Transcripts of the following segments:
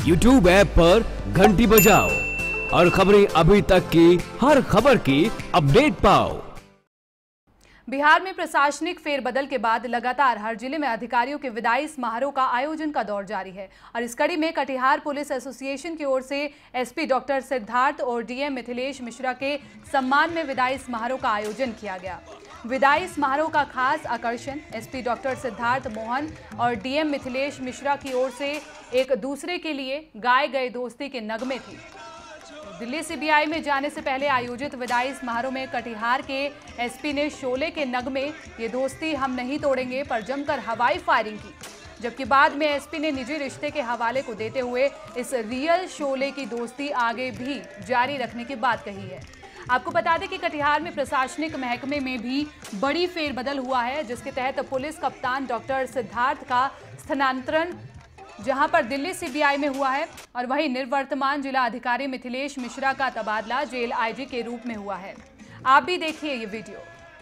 YouTube app पर घंटी बजाओ और खबरें अभी तक की हर खबर की अपडेट पाओ। बिहार में प्रशासनिक फेरबदल के बाद लगातार हर जिले में अधिकारियों के विदाई समारोह का आयोजन का दौर जारी है और इस कड़ी में कटिहार पुलिस एसोसिएशन की ओर से एसपी डॉक्टर सिद्धार्थ और डीएम मिथिलेश मिश्रा के सम्मान में विदाई समारोह का आयोजन किया गया। विदाई समारोह का खास आकर्षण एसपी डॉक्टर सिद्धार्थ मोहन और डीएम मिथिलेश मिश्रा की ओर से एक दूसरे के लिए गाए गए दोस्ती के नगमे थे। दिल्ली सीबीआई में जाने से पहले आयोजित विदाई समारोह में कटिहार के एसपी ने शोले के नगमे ये दोस्ती हम नहीं तोड़ेंगे पर जमकर हवाई फायरिंग की, जबकि बाद में एसपी ने निजी रिश्ते के हवाले को देते हुए इस रियल शोले की दोस्ती आगे भी जारी रखने की बात कही है। आपको बता दें कि कटिहार में प्रशासनिक महकमे में भी बड़ी फेरबदल हुआ है, जिसके तहत पुलिस कप्तान डॉक्टर सिद्धार्थ का स्थानांतरण जहां पर दिल्ली सीबीआई में हुआ है और वहीं निवर्तमान जिला अधिकारी मिथिलेश मिश्रा का तबादला जेल आईजी के रूप में हुआ है। आप भी देखिए ये वीडियो।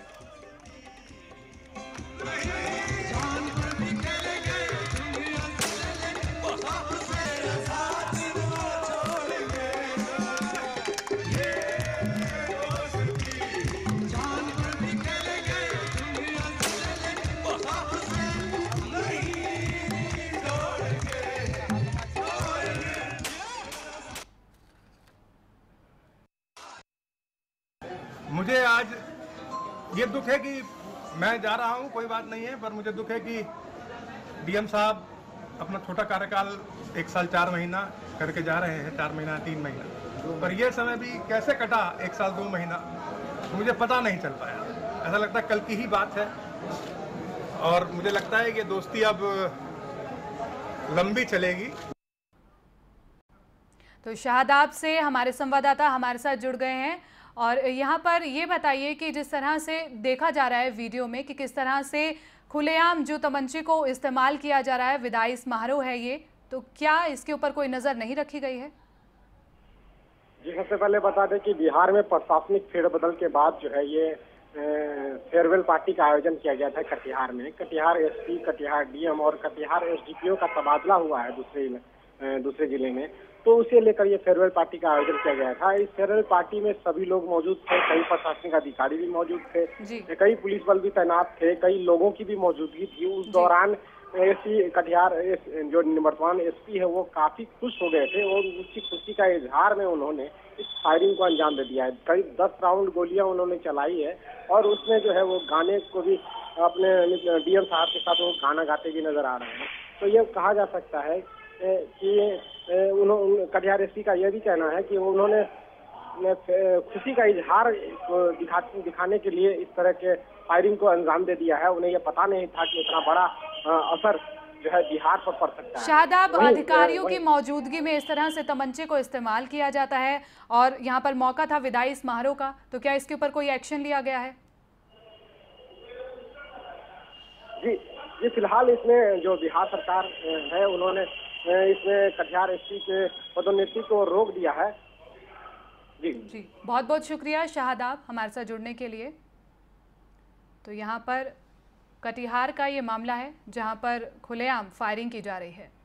मुझे आज ये दुख है कि मैं जा रहा हूँ, कोई बात नहीं है, पर मुझे दुख है कि डीएम साहब अपना छोटा कार्यकाल 1 साल 4 महीना करके जा रहे हैं, 4 महीना 3 महीना, पर यह समय भी कैसे कटा 1 साल 2 महीना मुझे पता नहीं चल पाया। ऐसा लगता है कल की ही बात है और मुझे लगता है कि दोस्ती अब लंबी चलेगी। तो शाहदाब से हमारे संवाददाता हमारे साथ जुड़ गए हैं और यहाँ पर ये बताइए कि जिस तरह से देखा जा रहा है वीडियो में कि किस तरह से खुलेआम जो तमंचे को इस्तेमाल किया जा रहा है, विदाई समारोह है ये, तो क्या इसके ऊपर कोई नज़र नहीं रखी गई है? जी, सबसे पहले बता दें कि बिहार में प्रशासनिक फेरबदल के बाद जो है ये फेयरवेल पार्टी का आयोजन किया गया था कटिहार में। कटिहार एसपी, कटिहार डीएम और कटिहार एसडीपीओ का तबादला हुआ है दूसरे जिले में, तो उसे लेकर ये फेयरवेल पार्टी का आयोजन किया गया था। इस फेयरवेल पार्टी में सभी लोग मौजूद थे, कई प्रशासनिक अधिकारी भी मौजूद थे, कई पुलिस बल भी तैनात थे, कई लोगों की भी मौजूदगी थी। उस दौरान एसपी कटिहार जो निवर्तमान एसपी है वो काफी खुश हो गए थे और उसकी खुशी का इजहार में उन्होंने इस फायरिंग को अंजाम दे दिया है। करीब 10 राउंड गोलियां उन्होंने चलाई है और उसमें जो है वो गाने को भी अपने डीएम साहब के साथ वो गाना गाते भी नजर आ रहे हैं। तो ये कहा जा सकता है कि कटिहार एसपी का यह भी कहना है कि उन्होंने खुशी का इजहार दिखाने के लिए इस तरह के फायरिंग को अंजाम दे दिया है। उन्हें यह पता नहीं था कि इतना बड़ा असर जो है बिहार पर पड़ सकता है। शाहदाब, अधिकारियों की मौजूदगी में इस तरह से तमंचे को इस्तेमाल किया जाता है और यहाँ पर मौका था विदाई समारोह का, तो क्या इसके ऊपर कोई एक्शन लिया गया है? जी, फिलहाल इसमें जो बिहार सरकार है उन्होंने इसमें कटिहार एसपी के पदोन्नति को रोक दिया है। जी, बहुत बहुत शुक्रिया शाहदाब हमारे साथ जुड़ने के लिए। तो यहाँ पर कटिहार का ये मामला है जहाँ पर खुलेआम फायरिंग की जा रही है।